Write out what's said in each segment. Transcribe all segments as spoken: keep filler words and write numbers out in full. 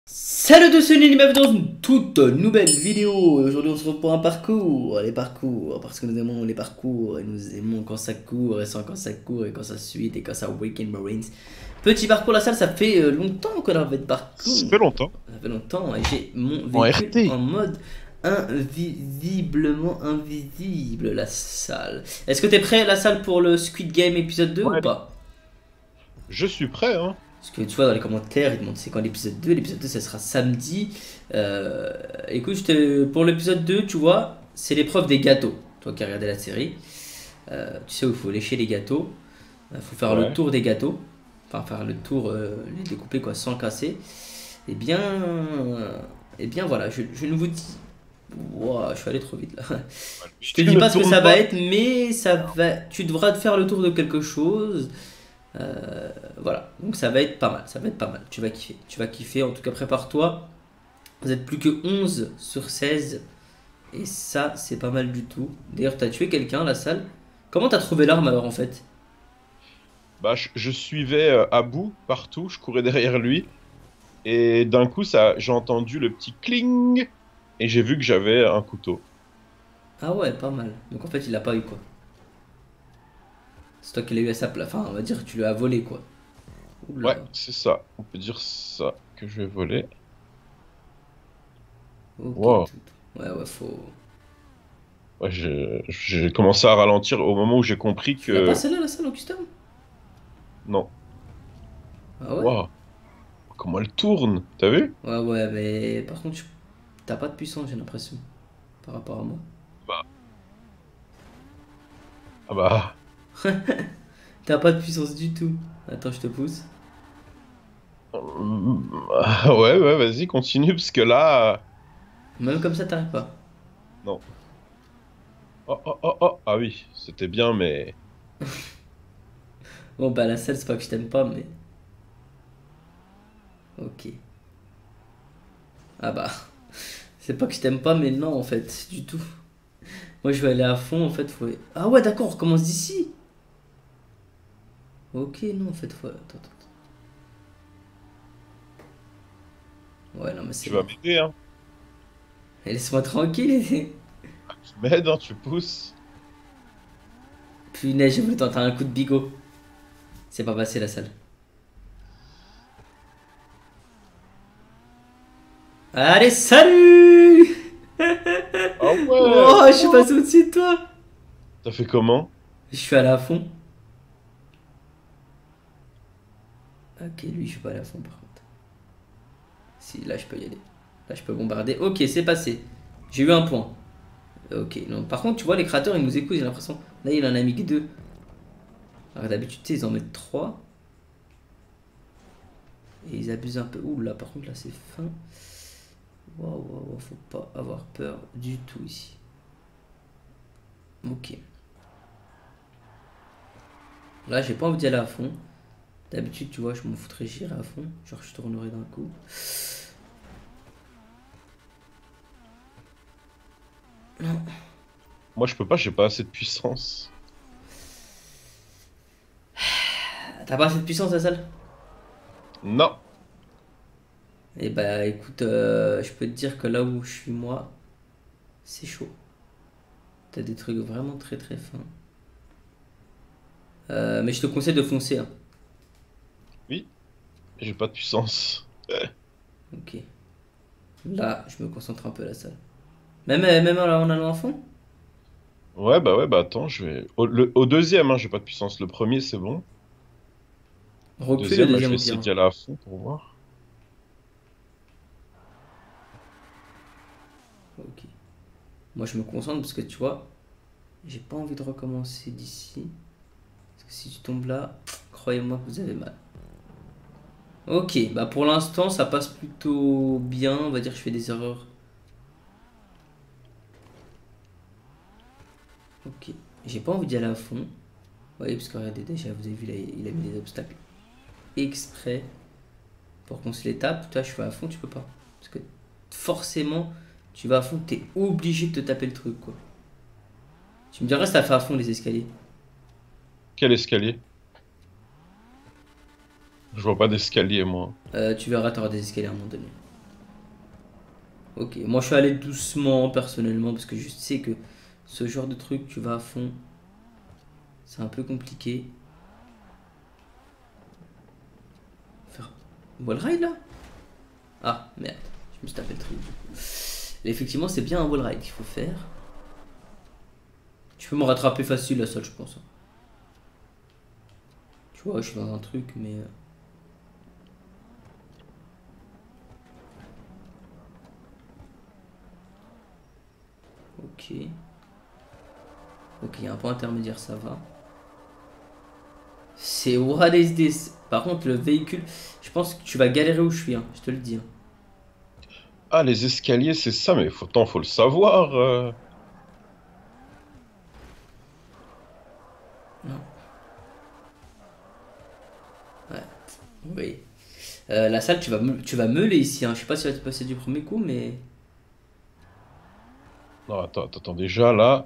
Salut tous, c'est Nini dans une toute nouvelle vidéo. Aujourd'hui on se retrouve pour un parcours. Les parcours, parce que nous aimons les parcours et nous aimons quand ça court et sans quand ça court et quand ça suit et quand ça Weekend Marines. Petit parcours, la salle, ça fait longtemps qu'on a fait de parcours. Ça fait longtemps. Ça fait longtemps et j'ai mon En véhicule R T. en mode invisiblement invisible, la salle. Est-ce que t'es prêt la salle pour le Squid Game épisode deux Ouais. ou pas? Je suis prêt, hein. Parce que tu vois dans les commentaires, ils demandent c'est quand l'épisode deux. L'épisode deux, ça sera samedi. Euh, écoute, je te- pour l'épisode deux, tu vois, c'est l'épreuve des gâteaux. Toi qui as regardé la série, euh, tu sais où il faut lécher les gâteaux. Il faut faire le Ouais. tour des gâteaux. Enfin, faire le tour, euh, les découper quoi, sans casser. Et bien, euh, et bien voilà, je, je ne vous dis. Ouah, je suis allé trop vite là. Je te Tu dis ne pas ce que tournes ça va pas. être, mais ça va. Tu devras faire le tour de quelque chose. Euh, voilà, donc ça va être pas mal, ça va être pas mal, tu vas kiffer, tu vas kiffer, en tout cas prépare-toi, vous êtes plus que onze sur seize, et ça c'est pas mal du tout. D'ailleurs t'as tué quelqu'un à la salle, comment t'as trouvé l'arme alors en fait? Bah, je, je suivais euh, Abou partout, je courais derrière lui. Et d'un coup, ça, j'ai entendu le petit cling. Et j'ai vu que j'avais un couteau. Ah ouais, pas mal, donc en fait il l'a pas eu quoi, c'est toi qui l'as eu à sa place, enfin on va dire que tu lui as volé quoi. Oula, Ouais, c'est ça. On peut dire ça que je vais voler. ok, Wow. tout, ouais ouais faut... Ouais, j'ai j'ai commencé à ralentir au moment où j'ai compris Tu l'as pas que... celle-là la salle en custom? Non. Ah ouais? Wow. Comment elle tourne, t'as vu? Ouais ouais, mais par contre tu- t'as pas de puissance j'ai l'impression, par rapport à moi. Bah, ah bah... T'as pas de puissance du tout. Attends, je te pousse. euh, Ouais, ouais, vas-y, continue, parce que là... euh, Même comme ça, t'arrives pas. Non. Oh, oh, oh, oh. Ah oui, c'était bien, mais... Bon, bah, la selle, c'est pas que je t'aime pas, mais. Ok. Ah bah. C'est pas que je t'aime pas, mais non, en fait, du tout. Moi, je vais aller à fond, en fait, faut. Ah ouais, d'accord, on recommence d'ici. Ok, non, en fait, faut. Attends, attends. Attends. Ouais, non, mais c'est Tu vas mort. m'aider, hein. Et laisse-moi tranquille. Tu m'aides, hein, tu pousses. Punaise, j'ai voulu tenter un coup de bigot. C'est pas passé la salle. Allez, salut. Ah ouais! Oh, je suis Oh. passé au-dessus de toi. T'as fait comment? Je suis allé à fond. Ok, lui, je suis pas à la fond par contre. Si, là, je peux y aller. Là, je peux bombarder. Ok, c'est passé. J'ai eu un point. Ok, non. Par contre, tu vois, les créateurs, ils nous écoutent, j'ai l'impression. Là, il en a mis que deux. Alors, d'habitude, tu sais, ils en mettent trois. Et ils abusent un peu. Ouh là, par contre, là, c'est fin. Waouh, waouh, waouh, faut pas avoir peur du tout ici. Ok. Là, j'ai pas envie d'y aller à fond. D'habitude, tu vois, je m'en foutrais, j'irais à fond. Genre, je tournerais d'un coup. Non. Moi, je peux pas, j'ai pas assez de puissance. T'as pas assez de puissance, la salle? Non. Et bah écoute, euh, je peux te dire que là où je suis moi, c'est chaud. T'as des trucs vraiment très très fins. Euh, mais je te conseille de foncer, hein. Oui, j'ai pas de puissance. Ok. Là, je me concentre un peu à la salle. Même, euh, même en allant à fond? Ouais, bah ouais, bah attends, je vais... Au, le- au deuxième, hein, j'ai pas de puissance. Le premier, c'est bon. Au Recule le deuxième, là, je deuxième vais au pire, essayer hein. d'y aller à fond pour voir. Ok. Moi je me concentre parce que tu vois, j'ai pas envie de recommencer d'ici. Parce que si tu tombes là, croyez-moi que vous avez mal. Ok, bah pour l'instant ça passe plutôt bien. On va dire que je fais des erreurs. Ok. J'ai pas envie d'y aller à fond. Vous voyez, parce que regardez déjà, vous avez vu, là, il a mis des obstacles exprès pour qu'on se les tape. Toi, je fais à fond, tu peux pas. Parce que forcément, tu vas à fond, t'es obligé de te taper le truc, quoi. Tu me diras si t'as fait à fond les escaliers. Quel escalier? Je vois pas d'escalier, moi. Euh, tu verras, t'auras des escaliers à un moment donné. Ok, moi je suis allé doucement personnellement parce que je sais que ce genre de truc, tu vas à fond, c'est un peu compliqué. Faire wall ride là? Ah merde, je me suis tapé le truc du coup. Effectivement, c'est bien un wall ride qu'il faut faire. Tu peux me rattraper facile la seule, je pense. Tu vois, je suis dans un truc, mais. euh, Ok. Ok, il y a un point intermédiaire, ça va. C'est what is this? Par contre, le véhicule, je pense que tu vas galérer où je suis, hein, je te le dis, hein. Ah, les escaliers, c'est ça, mais faut, tant faut le savoir. euh. Non, ouais, oui. Euh, la salle, tu vas, me- tu vas meuler ici, hein. Je sais pas si tu vas te passer du premier coup, mais. Non, attends, attends, attends, déjà là,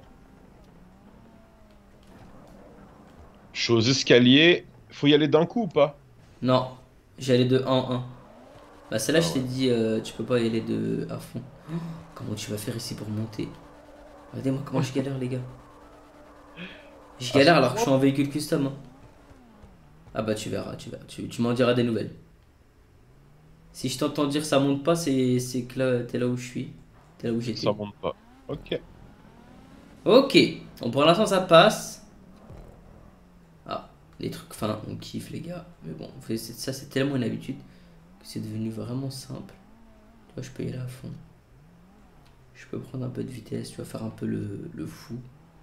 je suis aux escaliers. Faut y aller d'un coup ou pas? Non, j'allais de un en un. Bah, celle-là, Ah je t'ai ouais. dit, euh, tu peux pas y aller de à fond. Comment tu vas faire ici pour monter? Regardez-moi comment je galère, les gars. Je À ce galère alors que je point? suis en véhicule custom, hein. Ah bah, tu verras, tu verras. Tu, tu m'en diras des nouvelles. Si je t'entends dire ça monte pas, c'est c'est que là, t'es là où je suis. T'es là où Ça j'étais. monte pas. Ok. Ok. Bon, pour l'instant, ça passe. Ah, les trucs fins, on kiffe, les gars. Mais bon, on fait- ça, c'est tellement une habitude que c'est devenu vraiment simple. Tu vois, je peux y aller à fond. Je peux prendre un peu de vitesse, tu vas faire un peu le, le fou.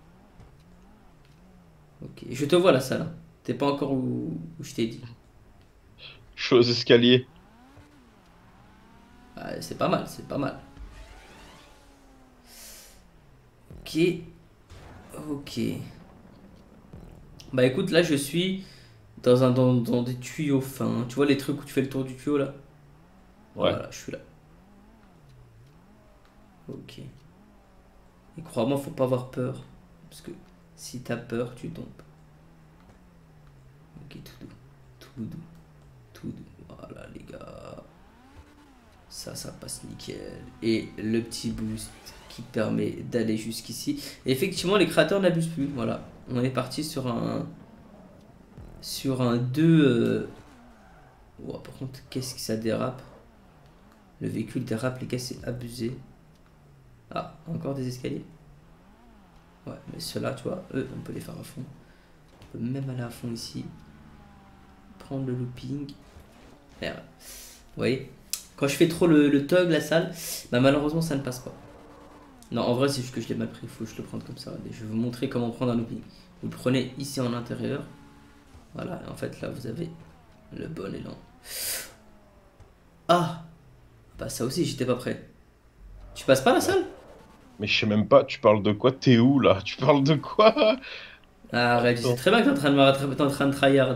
Ok. Je te vois la salle, hein. T'es pas encore où, où je t'ai dit. Je suis aux escaliers. Ah, c'est pas mal, c'est pas mal. Ok. Ok. Bah écoute, là je suis dans, un, dans, dans des tuyaux fins. Tu vois les trucs où tu fais le tour du tuyau là? Ouais. Voilà, je suis là. Ok. Et crois-moi, faut pas avoir peur. Parce que si t'as peur, tu tombes. Ok, tout doux. Tout doux. Tout doux. Voilà les gars. Ça, ça passe nickel. Et le petit boost qui permet d'aller jusqu'ici. Et effectivement, les créateurs n'abusent plus. Voilà. On est parti sur un. Sur un deux. euh, ouah, par contre, qu'est-ce que ça dérape? Le véhicule dérape, les gars, c'est abusé. Ah, encore des escaliers? Ouais, mais ceux-là, tu vois, eux, on peut les faire à fond. On peut même aller à fond ici. Prendre le looping. Merde. Vous voyez? Quand je fais trop le, le tug, la salle, bah malheureusement, ça ne passe pas. Non, en vrai, c'est juste que je l'ai mal pris. Il faut que je le prenne comme ça. Je vais vous montrer comment prendre un looping. Vous le prenez ici en intérieur. Voilà, et en fait, là, vous avez le bon élan. Ah! Bah, ça aussi, j'étais pas prêt. Tu passes pas la Mais, salle? mais je sais même pas, tu parles de quoi? T'es où là? Tu parles de quoi? Ah, arrête, je sais Attends. très bien que t'es en train de me rattraper, t'es en train de tryhard.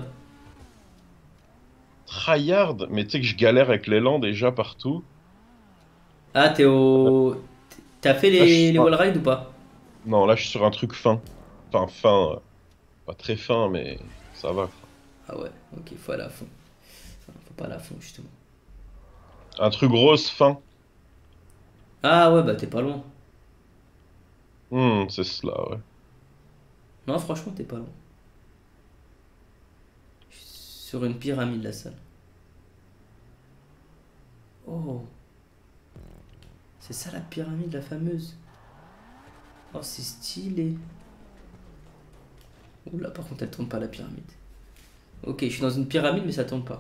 Tryhard? Mais tu sais que je galère avec l'élan déjà partout. Ah, t'es au. T'as fait Là, je suis les, les sur un... wall rides ou pas? Non, là, je suis sur un truc fin. Enfin, fin. euh, Pas très fin, mais ça va, quoi. Ah ouais, ok, faut aller à fond. Enfin, faut pas aller à fond, justement. Un truc rose fin. Ah ouais, bah t'es pas loin. Hmm, c'est cela, ouais. Non, franchement, t'es pas loin. Je suis sur une pyramide, la salle. Oh, c'est ça la pyramide, la fameuse. Oh, c'est stylé. Oula, par contre, elle tourne pas la pyramide. Ok, je suis dans une pyramide, mais ça tourne pas.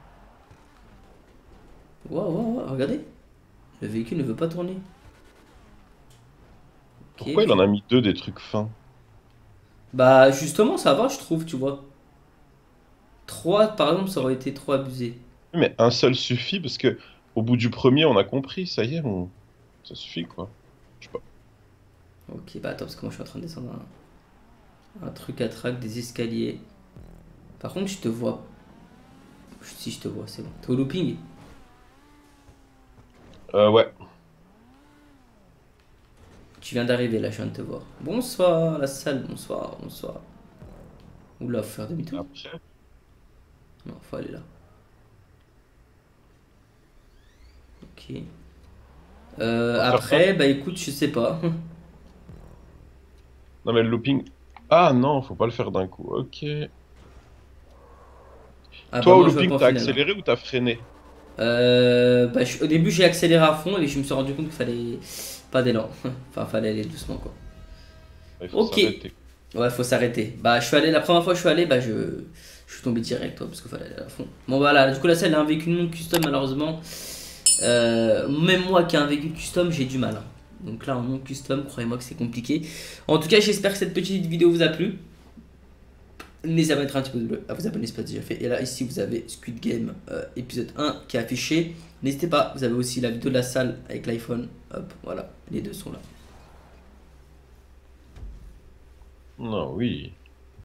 Waouh, waouh, waouh, regardez. Le véhicule ne veut pas tourner. Ok, Pourquoi il en puis. a mis deux des trucs fins? Bah, justement, ça va, je trouve, tu vois. Trois par exemple, ça aurait été trop abusé. Oui, mais un seul suffit parce que au bout du premier, on a compris, ça y est, on... ça suffit, quoi. Je sais pas. Ok, bah attends, parce que moi je suis en train de descendre un, un truc à track, des escaliers. Par contre, je te vois. Si je te vois, c'est bon. T'es au looping? Euh, ouais. Tu viens d'arriver là, je viens de te voir. Bonsoir, la salle, bonsoir, bonsoir. Oula, faut faire demi-tour? Après, Non, faut aller là. Ok. Euh, Faut faire ça. après, bah écoute, je sais pas. Non, mais le looping. Ah non, faut pas le faire d'un coup. Ok. Ah bah Toi, au moi je vais looping, pas au t'as final, hein. accéléré ou t'as freiné? Euh, bah, je- au début j'ai accéléré à fond et je me suis rendu compte qu'il fallait pas d'élan. Enfin, fallait aller doucement quoi. Il faut Ok. s'arrêter. Ouais, faut s'arrêter. Bah, je suis allé, la première fois que je suis allé, bah, je, je suis tombé direct, toi, parce qu'il fallait aller à fond. Bon, voilà, du coup, là, celle a un véhicule non custom, malheureusement. Euh, même moi qui ai un véhicule custom, j'ai du mal, hein. Donc là, en non custom, croyez-moi que c'est compliqué. En tout cas, j'espère que cette petite vidéo vous a plu. N'hésitez pas à mettre un petit pouce bleu, à vous abonner si ce n'est pas déjà fait. Et là, ici, vous avez Squid Game euh, épisode un qui est affiché. N'hésitez pas, vous avez aussi la vidéo de la salle avec l'iPhone. Hop, voilà, les deux sont là. Non, oui.